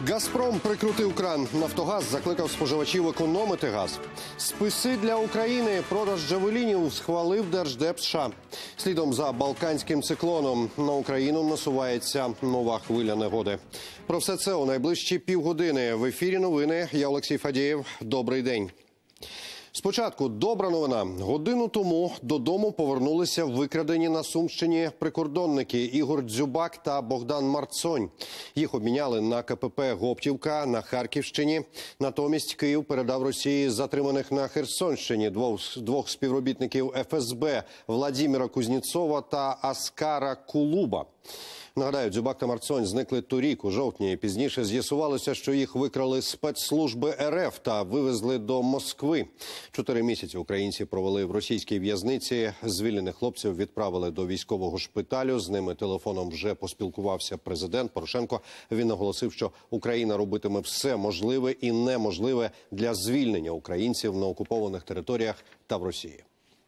«Газпром» прикрутив кран. «Нафтогаз» закликав споживачів економити газ. Списи для України. Продаж «Джавелінів» схвалив Держдеп США. Слідом за балканським циклоном на Україну насувається нова хвиля негоди. Про все це у найближчі півгодини. В ефірі новини. Я Олексій Фадієв. Добрий день. Спочатку добра новина. Годину тому додому повернулися викрадені на Сумщині прикордонники Ігор Дзюбак та Богдан Марцонь. Їх обміняли на КПП «Гоптівка» на Харківщині. Натомість Київ передав Росії затриманих на Херсонщині двох співробітників ФСБ Владимира Кузнєцова та Аскара Кулуба. Нагадаю, Дзюбак та Марцонь зникли торік, у жовтні. Пізніше з'ясувалося, що їх викрали спецслужби РФ та вивезли до Москви. 4 місяці українці провели в російській в'язниці. Звільнених хлопців відправили до військового шпиталю. З ними телефоном вже поспілкувався президент Порошенко. Він наголосив, що Україна робитиме все можливе і неможливе для звільнення українців на окупованих територіях та в Росії.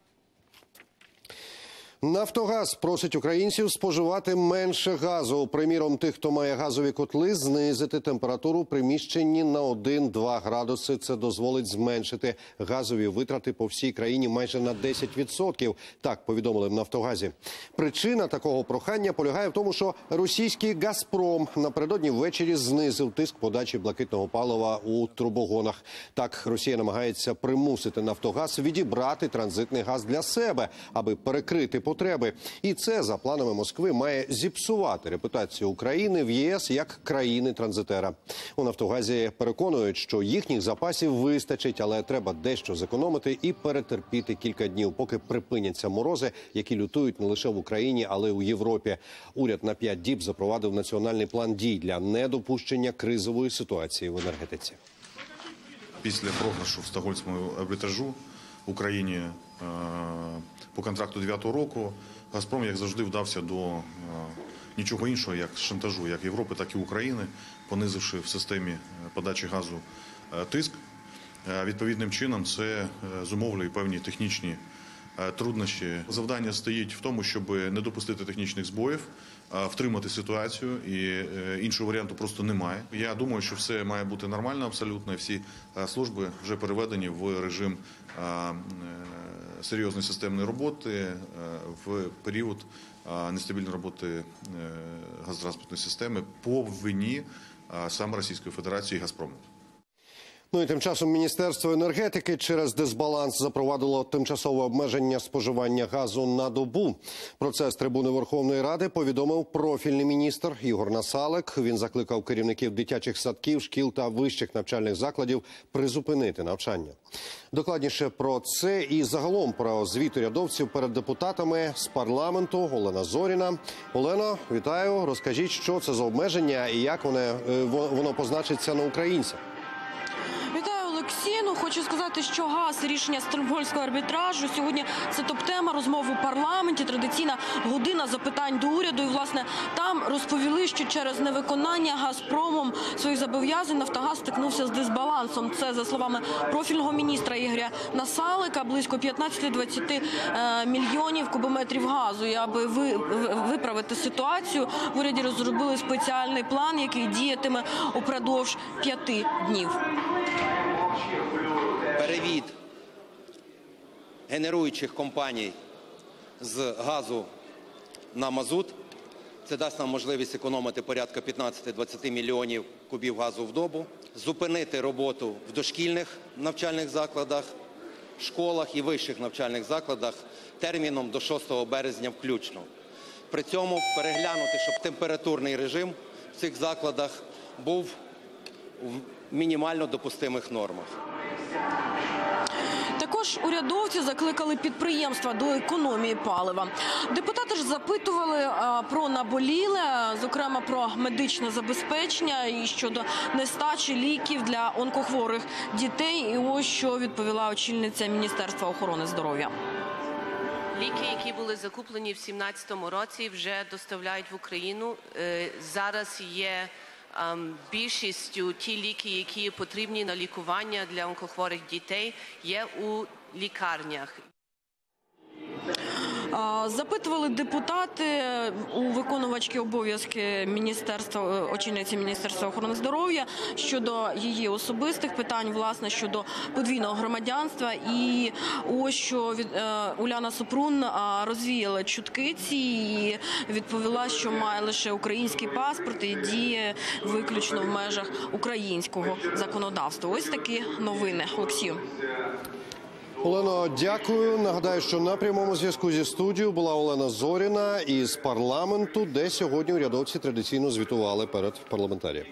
«Нафтогаз» просить українців споживати менше газу. Приміром, тих, хто має газові котли, знизити температуру в приміщенні на 1-2 градуси. Це дозволить зменшити газові витрати по всій країні майже на 10%. Так повідомили в «Нафтогазі». Причина такого прохання полягає в тому, що російський «Газпром» напередодні ввечері знизив тиск подачі блакитного палива у трубогонах. Так, Росія намагається примусити «Нафтогаз» відібрати транзитний газ для себе, аби перекрити потреби. І це, за планами Москви, має зіпсувати репутацію України в ЄС як країни-транзитера. У «Нафтогазі» переконують, що їхніх запасів вистачить, але треба дещо зекономити і перетерпіти кілька днів, поки припиняться морози, які лютують не лише в Україні, але й у Європі. Уряд на 5 діб запровадив національний план дій для недопущення кризової ситуації в енергетиці. Після програшу в Стокгольмському арбітражу в Україні по контракту 9-го року «Газпром», як завжди, вдався до нічого іншого, як шантажу, як Європи, так і України, понизивши в системі подачі газу тиск. Відповідним чином це зумовлює певні технічні труднощі. Завдання стоїть в тому, щоб не допустити технічних збоїв, втримати ситуацію, і іншого варіанту просто немає. Я думаю, що все має бути нормально абсолютно, і всі служби вже переведені в режим серйозної системної роботи в період нестабільної роботи газотранспортної системи по вині саме Російської Федерації і «Газпрому». Ну і тим часом Міністерство енергетики через дисбаланс запровадило тимчасове обмеження споживання газу на добу. Про це з трибуни Верховної Ради повідомив профільний міністр Ігор Насалик. Він закликав керівників дитячих садків, шкіл та вищих навчальних закладів призупинити навчання. Докладніше про це і загалом про звіт урядовців перед депутатами з парламенту Олена Зоріна. Олено, вітаю. Розкажіть, що це за обмеження і як воно позначиться на українцях. Хочу сказати, що газ – рішення Стокгольмського арбітражу. Сьогодні це топ-тема розмови у парламенті, традиційна година запитань до уряду. І, власне, там розповіли, що через невиконання «Газпромом» своїх зобов'язань «Нафтогаз» стикнувся з дисбалансом. Це, за словами профільного міністра Ігоря Насалика, близько 15-20 мільйонів кубометрів газу. І аби виправити ситуацію, в уряді розробили спеціальний план, який діятиме упродовж 5 днів. Перевід генеруючих компаній з газу на мазут. Це дасть нам можливість економити порядка 15-20 мільйонів кубів газу в добу. Зупинити роботу в дошкільних навчальних закладах, школах і вищих навчальних закладах терміном до 6 березня включно. При цьому переглянути, щоб температурний режим в цих закладах був в мінімально допустимих нормах. Також урядовці закликали підприємства до економії палива. Депутати ж запитували про наболіле, зокрема про медичне забезпечення і щодо нестачі ліків для онкохворих дітей. І ось що відповіла очільниця Міністерства охорони здоров'я. Ліки, які були закуплені в 2017 році, вже доставляють в Україну. Зараз є більшістю ті ліки, які потрібні на лікування для онкохворих дітей, є у лікарнях. Запитували депутати у виконувачки обов'язки очільниці Міністерства охорони здоров'я щодо її особистих питань, власне, щодо подвійного громадянства. І ось що Уляна Супрун розвіяла чутки ці і відповіла, що має лише український паспорт і діє виключно в межах українського законодавства. Ось такі новини. Олексію. Олено, дякую. Нагадаю, що на прямому зв'язку зі студією була Олена Зоріна із парламенту, де сьогодні урядовці традиційно звітували перед парламентаріями.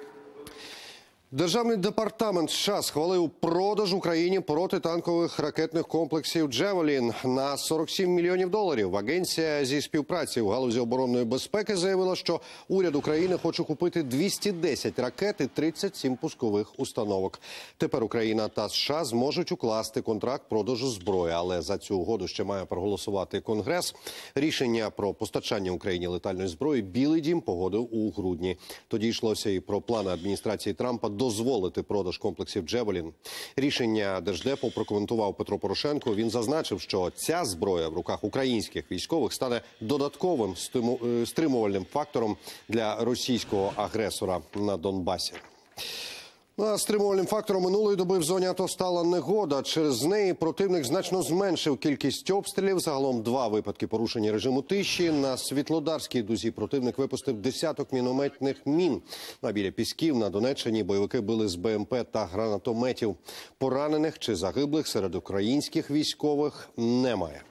Державний департамент США схвалив продаж Україні протитанкових ракетних комплексів «Джевелін» на $47 мільйонів. Агенція зі співпраці в галузі оборонної безпеки заявила, що уряд України хоче купити 210 ракет і 37 пускових установок. Тепер Україна та США зможуть укласти контракт продажу зброї, але за цю угоду ще має проголосувати Конгрес. Рішення про постачання Україні летальної зброї Білий дім погодив у грудні. Тоді йшлося і про плани адміністрації Трампа дозволити продаж комплексів «Джевелін». Рішення Держдепу прокоментував Петро Порошенко. Він зазначив, що ця зброя в руках українських військових стане додатковим стримувальним фактором для російського агресора на Донбасі. Стримувальним фактором минулої доби в зоні АТО стала негода. Через неї противник значно зменшив кількість обстрілів. Загалом 2 випадки порушення режиму тиші. На Світлодарській дузі противник випустив десяток мінометних мін. А біля Пісків на Донеччині бойовики били з БМП та гранатометів. Поранених чи загиблих серед українських військових немає.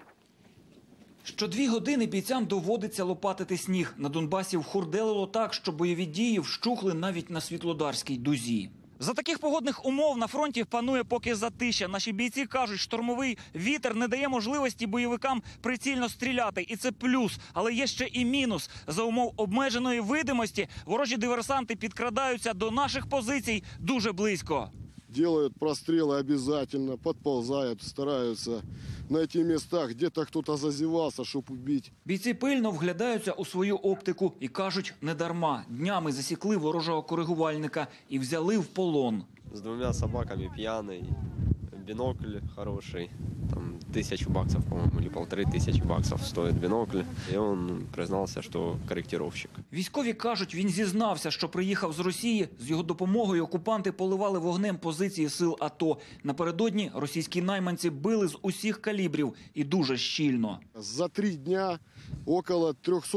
Що 2 години бійцям доводиться лопатити сніг. На Донбасі вхурделило так, що бойові дії вщухли навіть на Світлодарській дузі. За таких погодних умов на фронті панує поки затища. Наші бійці кажуть, штормовий вітер не дає можливості бойовикам прицільно стріляти. І це плюс. Але є ще і мінус. За умов обмеженої видимості ворожі диверсанти підкрадаються до наших позицій дуже близько. Делают прострелы обязательно, подползают, стараются найти места, где-то кто-то зазевался, чтобы убить. Бійці пильно вглядаються у свою оптику і кажуть, не дарма. Днями засікли ворожого коригувальника і взяли в полон. С 2 собаками пьяный, бинокль хороший. Там $1000, по-моему, или $1500 стоит бинокль. И он признался, что корректировщик. Військові кажуть, він зізнався, що приїхав з Росії. З його допомогою окупанти поливали вогнем позиції сил АТО. Напередодні російські найманці били з усіх калібрів і дуже щільно. За 3 дня около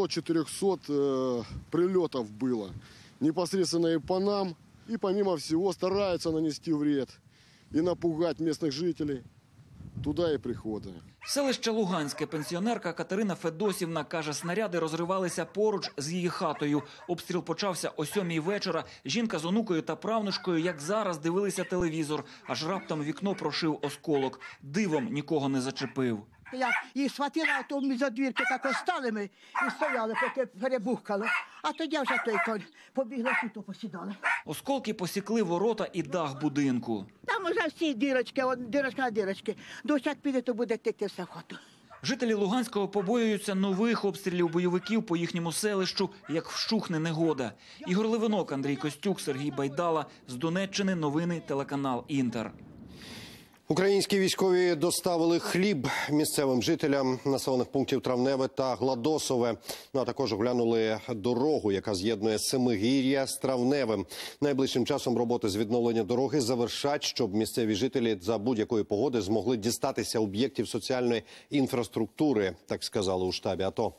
300-400 прилетов было. Непосредственно и по нам, и помимо всего стараются нанести вред и напугать местных жителей. Туди і приходить. Селище Луганське. Пенсіонерка Катерина Федосівна каже, снаряди розривалися поруч з її хатою. Обстріл почався о 7-й вечора. Жінка з онукою та правнучкою, як зараз, дивилися телевізор. Аж раптом вікно прошив осколок. Дивом нікого не зачепив. Я їх схватила, а то ми за двірки так стали ми і стояли, поки перебухкало. А тоді вже той конь побігли, тут посідали. Осколки посікли ворота і дах будинку. Там уже всі дірочки, дірочка на дірочки. Дощ як піде, то буде текти все в хату. Жителі Луганського побоюються нових обстрілів бойовиків по їхньому селищу, як вщухне негода. Ігор Левинок, Андрій Костюк, Сергій Байдала. З Донеччини новини, телеканал «Інтер». Українські військові доставили хліб місцевим жителям населених пунктів Травневе та Гладосове. А також оглянули дорогу, яка з'єднує Семигір'я з Травневим. Найближчим часом роботи з відновлення дороги завершать, щоб місцеві жителі за будь-якої погоди змогли дістатися об'єктів соціальної інфраструктури, так сказали у штабі АТО.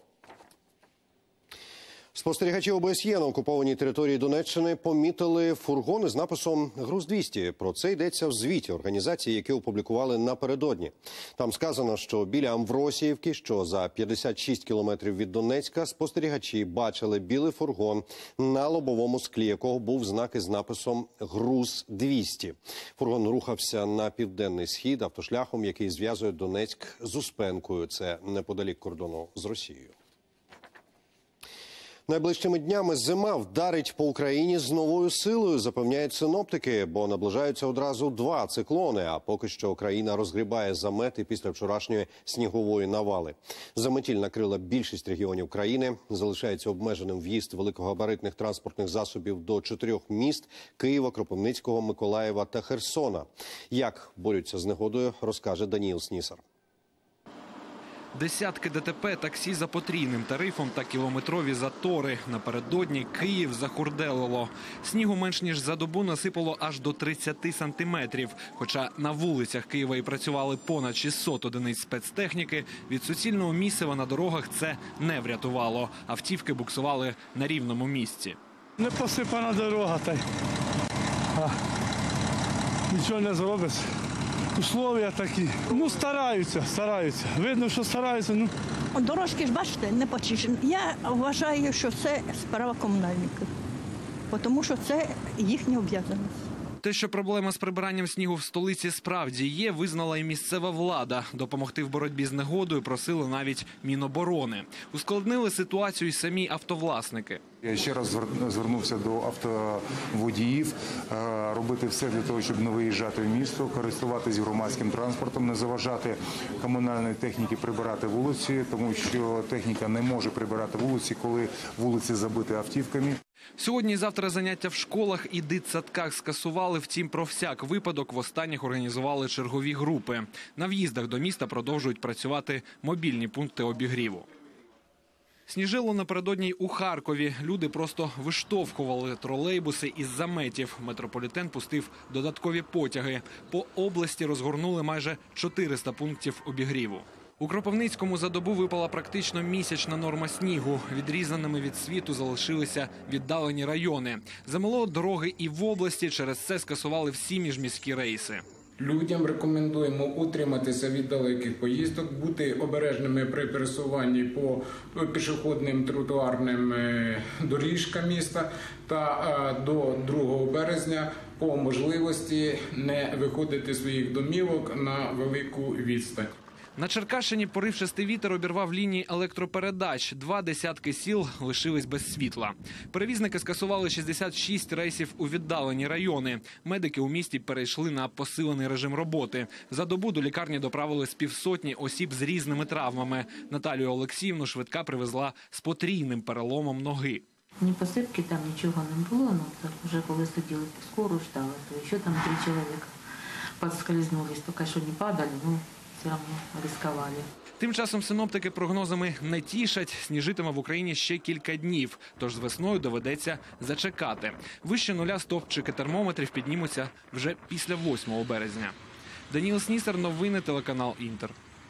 Спостерігачі ОБСЄ на окупованій території Донеччини помітили фургони з написом «Груз-200». Про це йдеться в звіті організації, які опублікували напередодні. Там сказано, що біля Амвросіївки, що за 56 кілометрів від Донецька, спостерігачі бачили білий фургон, на лобовому склі якого був знак із написом «Груз-200». Фургон рухався на південний схід автошляхом, який зв'язує Донецьк з Успенкою. Це неподалік кордону з Росією. Найближчими днями зима вдарить по Україні з новою силою, запевняють синоптики, бо наближаються одразу 2 циклони, а поки що країна розгрібає замети після вчорашньої снігової навали. Заметіль накрила більшість регіонів країни, залишається обмеженим в'їзд великогабаритних транспортних засобів до 4 міст – Києва, Кропивницького, Миколаєва та Херсона. Як борються з негодою, розкаже Даніїл Снісар. Десятки ДТП, таксі за потрійним тарифом та кілометрові затори. Напередодні Київ захурделило. Снігу менш ніж за добу насипало аж до 30 сантиметрів. Хоча на вулицях Києва і працювали понад 600 одиниць спецтехніки, від суцільного місива на дорогах це не врятувало. Автівки буксували на рівному місці. Не посипана дорога, та й нічого не зробиш. Условия такі. Стараються. Видно, що стараються. Дорожки ж, бачите, не почищені. Я вважаю, що це справа комунальників, тому що це їхня обов'язаність. Те, що проблема з прибиранням снігу в столиці справді є, визнала і місцева влада. Допомогти в боротьбі з негодою просили навіть Міноборони. Ускладнили ситуацію й самі автовласники. Я ще раз звернувся до автоводіїв, робити все для того, щоб не виїжджати в місто, користуватись громадським транспортом, не заважати комунальній техніці прибирати вулиці, тому що техніка не може прибирати вулиці, коли вулиці забиті автівками. Сьогодні і завтра заняття в школах і дитсадках скасували, втім про всяк випадок в останніх організували чергові групи. На в'їздах до міста продовжують працювати мобільні пункти обігріву. Сніжило напередодні й у Харкові. Люди просто виштовхували тролейбуси із заметів. Метрополітен пустив додаткові потяги. По області розгорнули майже 400 пунктів обігріву. У Кропивницькому за добу випала практично місячна норма снігу. Відрізаними від світу залишилися віддалені райони. Замело дороги і в області, через це скасували всі міжміські рейси. Людям рекомендуємо утриматися від далеких поїздок, бути обережними при пересуванні по пішохідним тротуарним доріжкам міста та до 2 березня по можливості не виходити з своїх домівок на велику відстань. На Черкащині поривчастий вітер обірвав лінії електропередач. 2 десятки сіл лишились без світла. Перевізники скасували 66 рейсів у віддалені райони. Медики у місті перейшли на посилений режим роботи. За добу до лікарні доправили з 150 осіб з різними травмами. Наталію Олексіївну швидка привезла з потрійним переломом ноги. Ні посипки там нічого не було, так вже коли сиділи скору ждали, то ще там 3 чоловіка підскользнулись, поки що не падали, все одно ризикували. Тим часом синоптики прогнозами не тішать. Сніжитиме в Україні ще кілька днів, тож з весною доведеться зачекати. Вище нуля стовпчики термометрів піднімуться вже після 8 березня. Даніл Снісар, новини, телеканал «Інтер».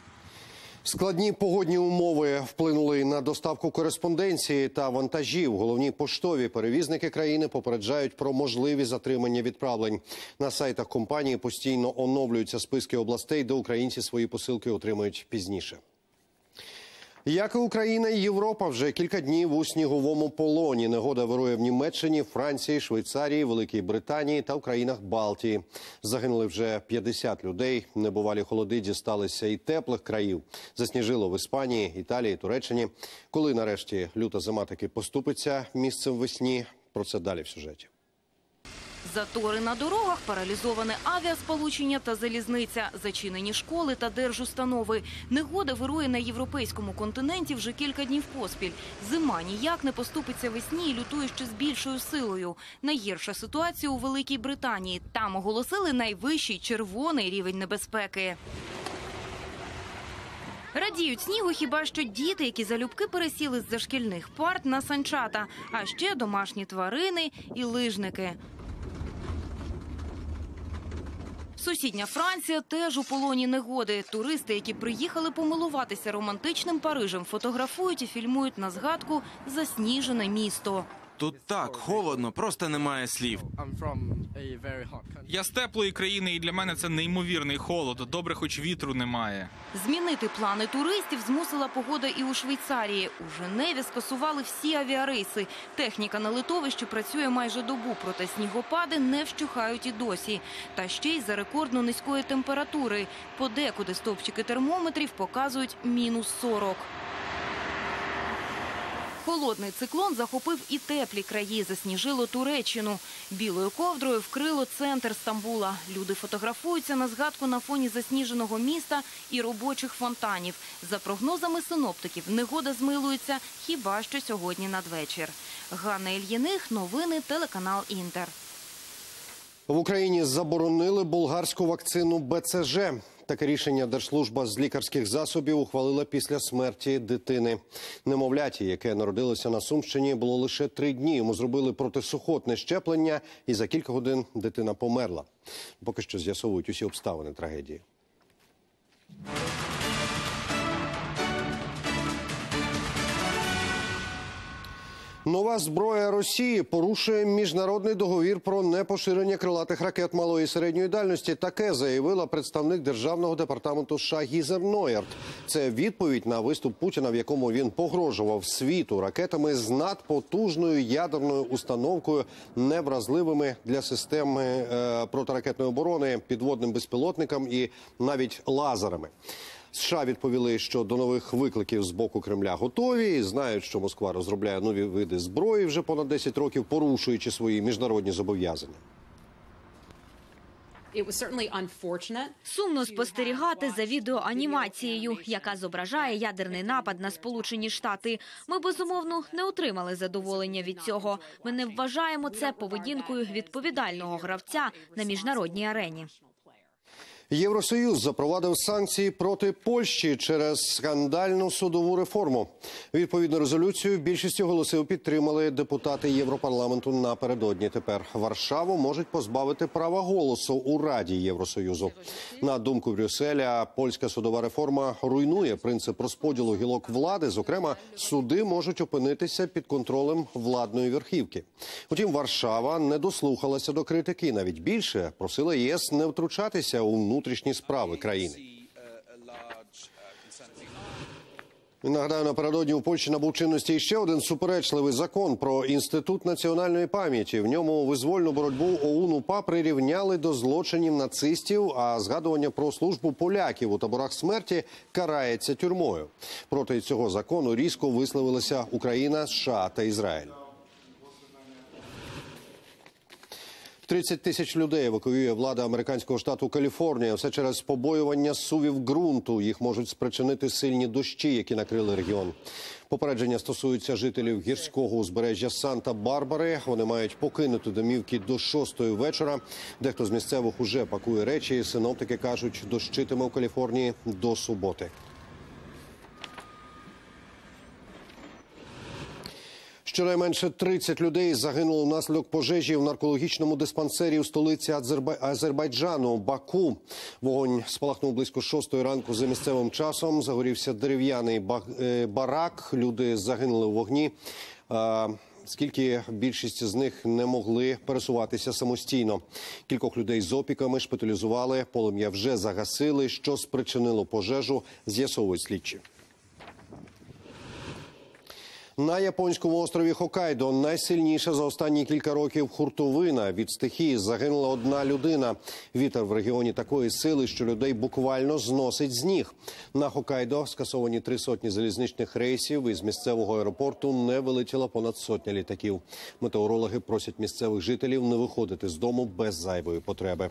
Складні погодні умови вплинули і на доставку кореспонденції та вантажів. Головні поштові перевізники країни попереджають про можливі затримання відправлень. На сайтах компанії постійно оновлюються списки областей, де українці свої посилки отримують пізніше. Як і Україна і Європа, вже кілька днів у сніговому полоні. Негода вирує в Німеччині, Франції, Швейцарії, Великій Британії та в країнах Балтії. Загинули вже 50 людей. Небувалі холоди дісталися і теплих країв. Засніжило в Іспанії, Італії, Туреччині. Коли нарешті люта зима таки поступиться місцем весні? Про це далі в сюжеті. Затори на дорогах, паралізоване авіасполучення та залізниця, зачинені школи та держустанови. Негода вирує на європейському континенті вже кілька днів поспіль. Зима ніяк не поступиться весні і лютує ще з більшою силою. Найгірша ситуація у Великій Британії. Там оголосили найвищий червоний рівень небезпеки. Радіють снігу хіба що діти, які залюбки пересіли з-за шкільних парт на санчата, а ще домашні тварини і лижники. Сусідня Франція теж у полоні негоди. Туристи, які приїхали помилуватися романтичним Парижем, фотографують і фільмують на згадку засніжене місто. Тут так холодно, просто немає слів. Я з теплої країни, і для мене це неймовірний холод. Добре, хоч вітру немає. Змінити плани туристів змусила погода і у Швейцарії. У Женеві скасували всі авіарейси. Техніка на литовищі працює майже добу, проте снігопади не вщухають і досі. Та ще й за рекордно низької температури. Подекуди стовпчики термометрів показують мінус 40. Холодний циклон захопив і теплі краї, засніжило Туреччину. Білою ковдрою вкрило центр Стамбула. Люди фотографуються на згадку на фоні засніженого міста і робочих фонтанів. За прогнозами синоптиків, негода змилується хіба що сьогодні надвечір. Ганна Ільїних, новини, телеканал «Інтер». В Україні заборонили болгарську вакцину БЦЖ. Таке рішення Держслужба з лікарських засобів ухвалила після смерті дитини. Немовляті, яке народилося на Сумщині, було лише 3 дні. Йому зробили протисухотне щеплення і за кілька годин дитина померла. Поки що з'ясовують усі обставини трагедії. Нова зброя Росії порушує міжнародний договір про непоширення крилатих ракет малої і середньої дальності. Таке заявила представник Державного департаменту США Гізер Нойерт. Це відповідь на виступ Путіна, в якому він погрожував світу ракетами з надпотужною ядерною установкою, невразливими для системи протиракетної оборони, підводним безпілотникам і навіть лазерами. США відповіли, що до нових викликів з боку Кремля готові і знають, що Москва розробляє нові види зброї вже понад 10 років, порушуючи свої міжнародні зобов'язання. Сумно спостерігати за відеоанімацією, яка зображає ядерний напад на Сполучені Штати. Ми, безумовно, не отримали задоволення від цього. Ми не вважаємо це поведінкою відповідального гравця на міжнародній арені. Євросоюз запровадив санкції проти Польщі через скандальну судову реформу. Відповідну резолюцію більшістю голосів підтримали депутати Європарламенту напередодні. Тепер Варшаву можуть позбавити права голосу у Раді Євросоюзу. На думку Брюсселя, польська судова реформа руйнує принцип розподілу гілок влади. Зокрема, суди можуть опинитися під контролем владної верхівки. Утім, Варшава не дослухалася до критики. Навіть більше просила ЄС не втручатися у внутрішні справи країни. І нагадаю, напередодні у Польщі набув чинності ще один суперечливий закон про Інститут національної пам'яті. В ньому визвольну боротьбу ОУН-УПА прирівняли до злочинів нацистів, а згадування про службу поляків у таборах смерті карається тюрмою. Проти цього закону різко висловилися Україна, США та Ізраїль. 30 тисяч людей евакуює влада американського штату Каліфорнія. Все через побоювання зсувів ґрунту. Їх можуть спричинити сильні дощі, які накрили регіон. Попередження стосуються жителів гірського узбережжя Санта-Барбари. Вони мають покинути домівки до 6-ї вечора. Дехто з місцевих уже пакує речі. Синоптики кажуть, дощитиме у Каліфорнії до суботи. Щонайменше 30 людей загинуло внаслідок пожежі в наркологічному диспансері у столиці Азербайджану – Баку. Вогонь спалахнув близько 6-ї ранку за місцевим часом. Загорівся дерев'яний барак. Люди загинули у вогні, оскільки більшість з них не могли пересуватися самостійно. Кількох людей з опіками шпиталізували. Полум'я вже загасили. Що спричинило пожежу, з'ясовують слідчі. На японському острові Хоккайдо найсильніша за останні кілька років хуртовина. Від стихії загинула 1 людина. Вітер в регіоні такої сили, що людей буквально зносить з ніг. На Хоккайдо скасовані 300 залізничних рейсів. Із місцевого аеропорту не вилетіло понад 100 літаків. Метеорологи просять місцевих жителів не виходити з дому без зайвої потреби.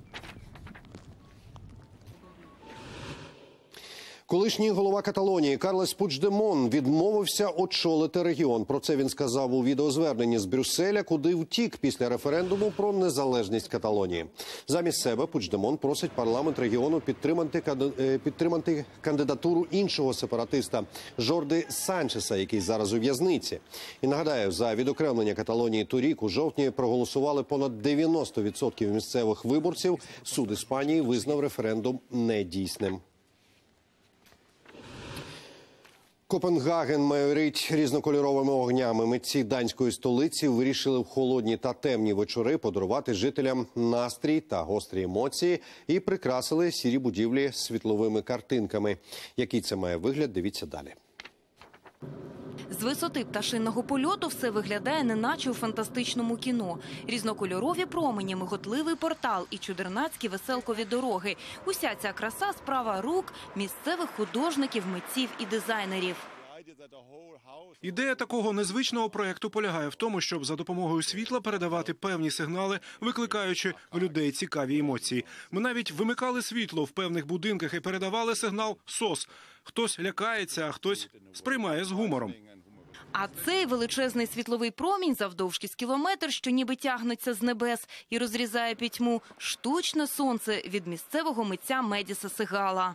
Колишній голова Каталонії Карлес Пучдемон відмовився очолити регіон. Про це він сказав у відеозверненні з Брюсселя, куди втік після референдуму про незалежність Каталонії. Замість себе Пучдемон просить парламент регіону підтримати кандидатуру іншого сепаратиста Жорди Санчеса, який зараз у в'язниці. І нагадаю, за відокремлення Каталонії торік у жовтні проголосували понад 90% місцевих виборців. Суд Іспанії визнав референдум недійсним. Копенгаген майорить різнокольоровими огнями. Митці данської столиці вирішили в холодні та темні вечори подарувати жителям настрій та гострі емоції і прикрасили сірі будівлі світловими картинками. Який це має вигляд, дивіться далі. З висоти пташиного польоту все виглядає неначе у фантастичному кіно. Різнокольорові промені, миготливий портал і чудернацькі веселкові дороги. Уся ця краса – справа рук місцевих художників, митців і дизайнерів. Ідея такого незвичного проєкту полягає в тому, щоб за допомогою світла передавати певні сигнали, викликаючи в людей цікаві емоції. Ми навіть вимикали світло в певних будинках і передавали сигнал «СОС». Хтось лякається, а хтось сприймає з гумором. А цей величезний світловий промінь завдовжки з кілометр, що ніби тягнеться з небес і розрізає пітьму – штучне сонце від місцевого митця Медіса Сегала.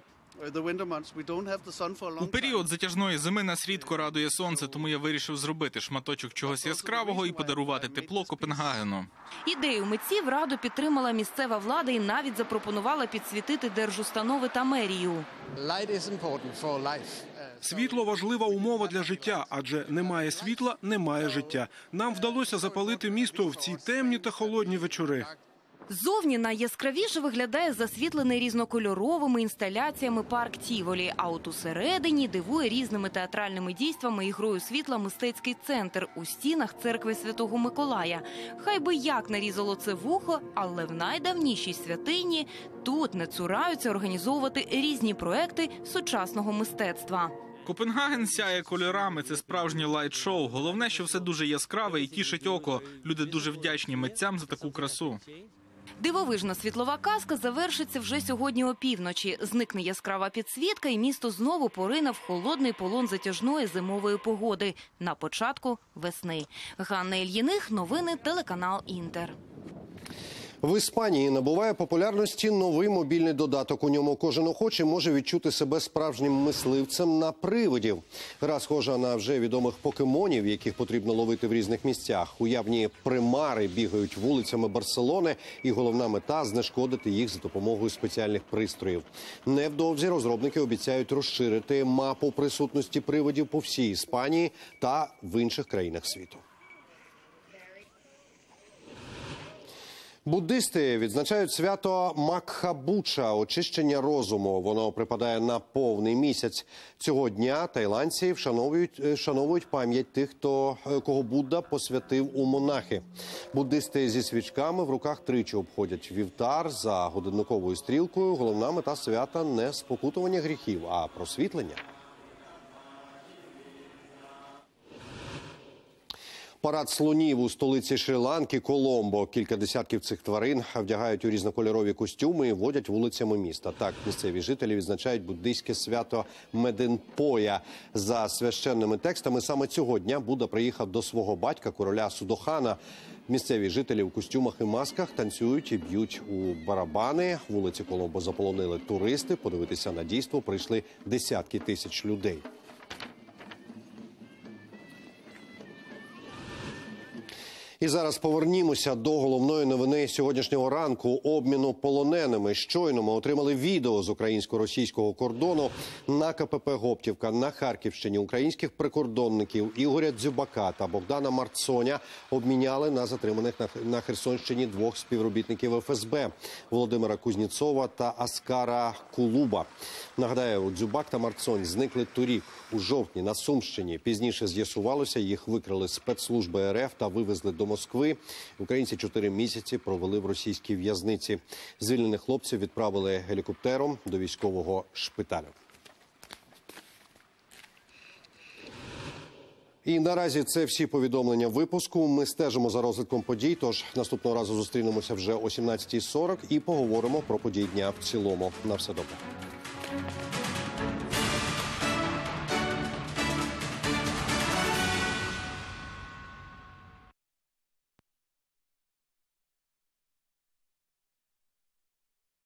У період затяжної зими нас рідко радує сонце, тому я вирішив зробити шматочок чогось яскравого і подарувати тепло Копенгагену. Ідею митців Раду підтримала місцева влада і навіть запропонувала підсвітити держустанови та мерію. Світло – важлива умова для життя, адже немає світла – немає життя. Нам вдалося запалити місто в ці темні та холодні вечори. Зовні найяскравіше виглядає засвітлений різнокольоровими інсталяціями парк Тіволі, а от усередині дивує різними театральними дійствами і грою світла мистецький центр у стінах церкви Святого Миколая. Хай би як нарізало це вухо, але в найдавнішій святині тут не цураються організовувати різні проекти сучасного мистецтва. Копенгаген сяє кольорами, це справжнє лайт-шоу. Головне, що все дуже яскраве і тішить око. Люди дуже вдячні митцям за таку красу. Дивовижна світлова казка завершиться вже сьогодні опівночі. Зникне яскрава підсвітка і місто знову порине в холодний полон затяжної зимової погоди на початку весни. Ганна Ільїних, новини, телеканал «Інтер». В Іспанії набуває популярності новий мобільний додаток. У ньому кожен охочий може відчути себе справжнім мисливцем на привидів. Гра схожа на вже відомих покемонів, яких потрібно ловити в різних місцях. Уявні примари бігають вулицями Барселони, і головна мета – знешкодити їх за допомогою спеціальних пристроїв. Невдовзі розробники обіцяють розширити мапу присутності привидів по всій Іспанії та в інших країнах світу. Буддисти відзначають свято Макхабуча – очищення розуму. Воно припадає на повний місяць. Цього дня тайландці вшановують пам'ять тих, кого Будда посвятив у монахи. Буддисти зі свічками в руках тричі обходять вівтар за годинниковою стрілкою. Головна мета свята – не спокутування гріхів, а просвітлення. Парад слонів у столиці Шрі-Ланки – Коломбо. Кілька десятків цих тварин вдягають у різнокольорові костюми і водять вулицями міста. Так, місцеві жителі відзначають буддийське свято Меденпоя. За священними текстами, саме цього дня Будда приїхав до свого батька, короля Судохана. Місцеві жителі в костюмах і масках танцюють і б'ють у барабани. Вулиці Коломбо заполонили туристи. Подивитися на дійство прийшли десятки тисяч людей. І зараз повернімося до головної новини сьогоднішнього ранку – обміну полоненими. Щойно ми отримали відео з українсько-російського кордону. На КПП «Гоптівка» на Харківщині українських прикордонників Ігоря Дзюбака та Богдана Марцоня обміняли на затриманих на Херсонщині двох співробітників ФСБ – Володимира Кузнєцова та Аскара Кулуба. Нагадаю, Дзюбак та Марцонь зникли торік, у жовтні, на Сумщині. Пізніше з'ясувалося, їх викрили спецслужби РФ та вивезли до Москви. Українці 4 місяці провели в російській в'язниці. Звільнених хлопців відправили гелікоптером до військового шпиталю. І наразі це всі повідомлення випуску. Ми стежимо за розвитком подій, тож наступного разу зустрінемося вже о 17:40 і поговоримо про події дня в цілому. На все добре.